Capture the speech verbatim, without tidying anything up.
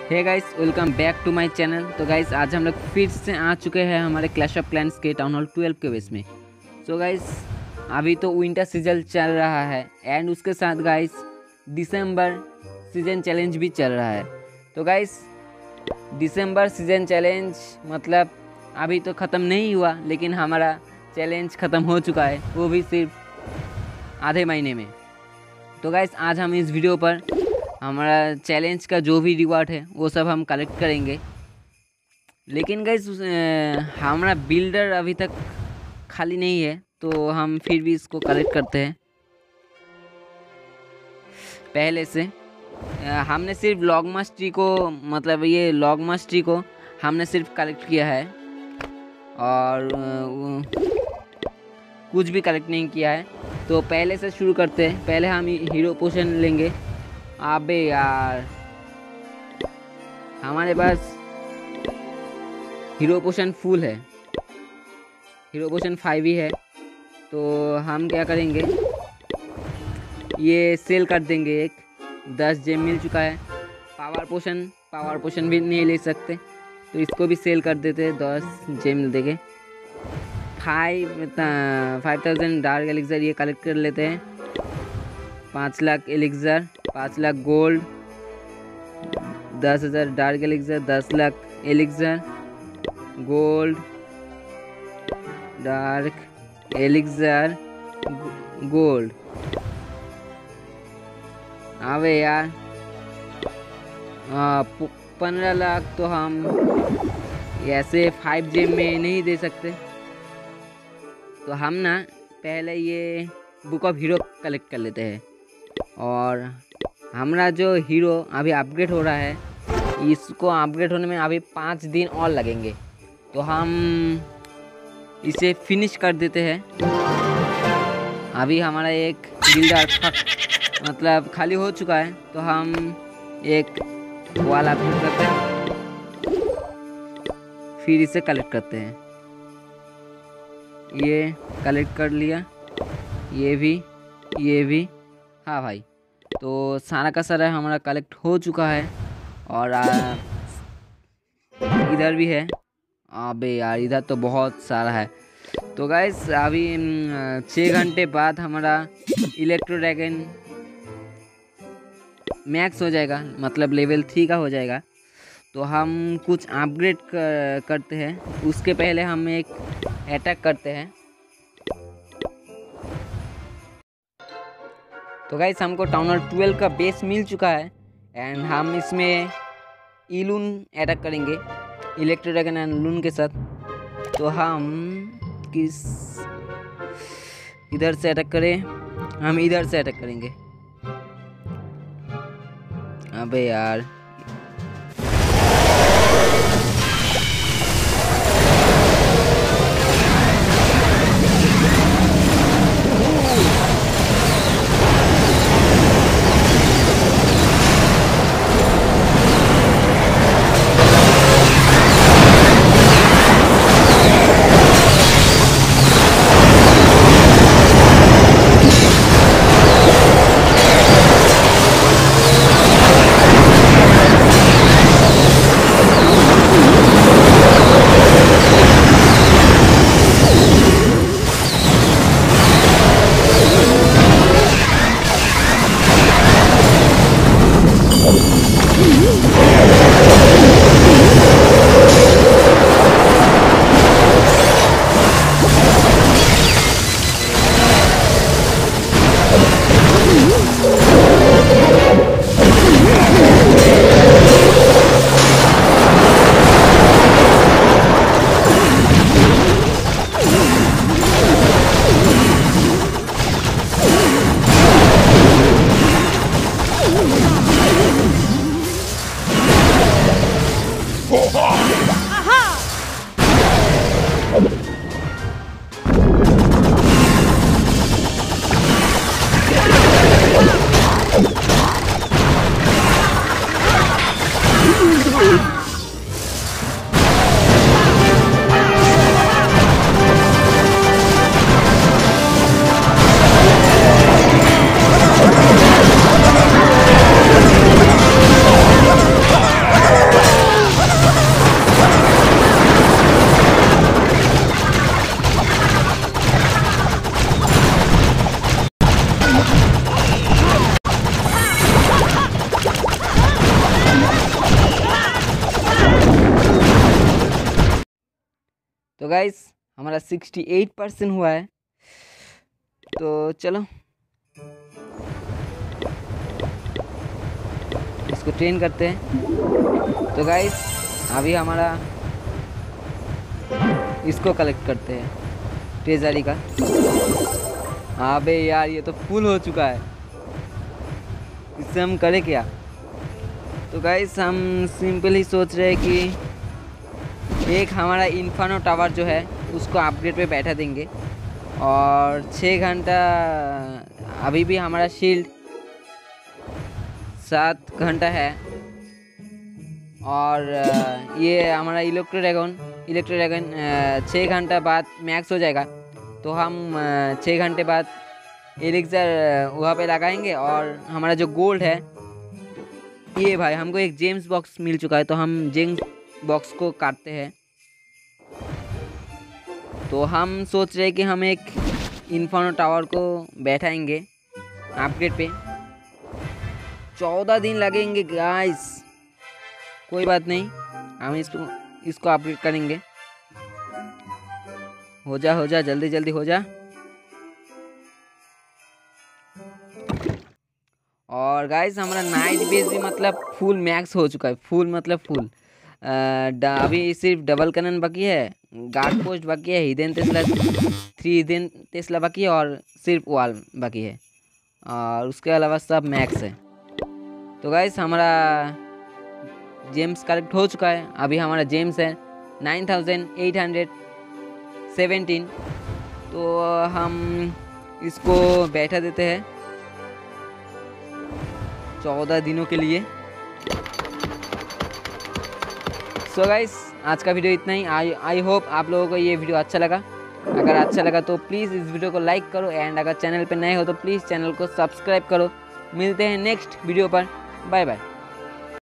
Hey guys, welcome back to my channel. तो guys आज हम लोग फिर से आ चुके हैं हमारे क्लैश ऑफ क्लैंस के टाउन हॉल ट्वेल्व के बेस में। सो गाइस अभी तो विंटर सीजन चल रहा है एंड उसके साथ गाइस दिसंबर सीजन चैलेंज भी चल रहा है। तो गाइस दिसंबर सीजन चैलेंज मतलब अभी तो ख़त्म नहीं हुआ, लेकिन हमारा चैलेंज ख़त्म हो चुका है, वो भी सिर्फ आधे महीने में। तो गाइस आज हम इस वीडियो पर हमारा चैलेंज का जो भी रिवार्ड है वो सब हम कलेक्ट करेंगे। लेकिन गाइस हमारा बिल्डर अभी तक खाली नहीं है, तो हम फिर भी इसको कलेक्ट करते हैं। पहले से हमने सिर्फ लॉगमास ट्री को मतलब ये लॉगमास ट्री को हमने सिर्फ कलेक्ट किया है और कुछ भी कलेक्ट नहीं किया है। तो पहले से शुरू करते हैं। पहले हम हीरो पोशन लेंगे। अबे यार हमारे पास हीरो पोशन फुल है, हीरो पोशन फाइव ही है। तो हम क्या करेंगे, ये सेल कर देंगे। एक दस जेम मिल चुका है। पावर पोशन पावर पोशन भी नहीं ले सकते, तो इसको भी सेल कर देते हैं। दस जेम देंगे। Five five thousand dark elixir ये कलेक्ट कर लेते हैं। पाँच लाख एलिक्सर, पाँच लाख गोल्ड, दस हज़ार डार्क एलिक्सर, दस lakh elixir, gold, dark elixir, gold. अबे यार पंद्रह लाख तो हम ऐसे फाइव जेम में नहीं दे सकते। तो हम ना पहले ये बुक ऑफ हीरो कलेक्ट कर लेते हैं। और हमारा जो हीरो अभी अपग्रेड हो रहा है, इसको अपग्रेड होने में अभी पाँच दिन और लगेंगे। तो हम इसे फिनिश कर देते हैं। अभी हमारा एक बिल्डर मतलब खाली हो चुका है, तो हम एक वाल अपग्रेड करते हैं, फिर इसे कलेक्ट करते हैं। ये कलेक्ट कर लिया, ये भी ये भी। हाँ भाई, तो सारा का सारा हमारा कलेक्ट हो चुका है। और आ, इधर भी है। अबे यार इधर तो बहुत सारा है। तो गाइस अभी छः घंटे बाद हमारा इलेक्ट्रो ड्रैगन मैक्स हो जाएगा, मतलब लेवल थ्री का हो जाएगा। तो हम कुछ अपग्रेड कर, करते हैं। उसके पहले हम एक अटैक करते हैं। तो गाइस हमको टाउन हॉल ट्वेल्व का बेस मिल चुका है एंड हम इसमें इलून अटैक करेंगे, इलेक्ट्रो ड्रैगन एंड लून के साथ। तो हम किस इधर से अटैक करें, हम इधर से अटैक करेंगे। अबे यार तो गाइस हमारा सिक्सटी एट परसेंट हुआ है, तो चलो इसको ट्रेन करते हैं। तो गाइस अभी हमारा इसको कलेक्ट करते हैं ट्रेजरी का। अबे यार ये तो फुल हो चुका है, इससे हम करें क्या? तो गाइस हम सिंपली सोच रहे हैं कि एक हमारा इन्फर्नो टावर जो है उसको अपग्रेड पे बैठा देंगे, और छः घंटा अभी भी हमारा शील्ड सात घंटा है, और ये हमारा इलेक्ट्रो ड्रैगन इलेक्ट्रो ड्रैगन छः घंटा बाद मैक्स हो जाएगा। तो हम छः घंटे बाद एलिक्सर वहाँ पे लगाएंगे, और हमारा जो गोल्ड है, ये भाई हमको एक जेम्स बॉक्स मिल चुका है, तो हम जेम्स बॉक्स को काटते हैं। तो हम सोच रहे हैं कि हम एक इन्फर्नो टावर को बैठाएंगे अपग्रेड पे। चौदह दिन लगेंगे गाइस, कोई बात नहीं, हम इसको इसको अपग्रेड करेंगे। हो जा हो जा जल्दी जल्दी हो जा। और गाइस हमारा नाइट बेस भी मतलब फुल मैक्स हो चुका है, फुल मतलब फुल। अभी सिर्फ डबल कैनन बाकी है, गार्ड पोस्ट बाकी है, hidden tesla three hidden tesla बाकी है, और सिर्फ वॉल बाकी है, और उसके अलावा सब मैक्स है। तो गाइस हमारा जेम्स कलेक्ट हो चुका है। अभी हमारा जेम्स है nine thousand eight hundred seventeen. तो हम इसको बैठा देते हैं चौदह दिनों के लिए। सो so गाइस आज का वीडियो इतना ही। आई आई होप आप लोगों को ये वीडियो अच्छा लगा। अगर अच्छा लगा तो प्लीज़ इस वीडियो को लाइक करो, एंड अगर चैनल पे नए हो तो प्लीज़ चैनल को सब्सक्राइब करो। मिलते हैं नेक्स्ट वीडियो पर, बाय बाय।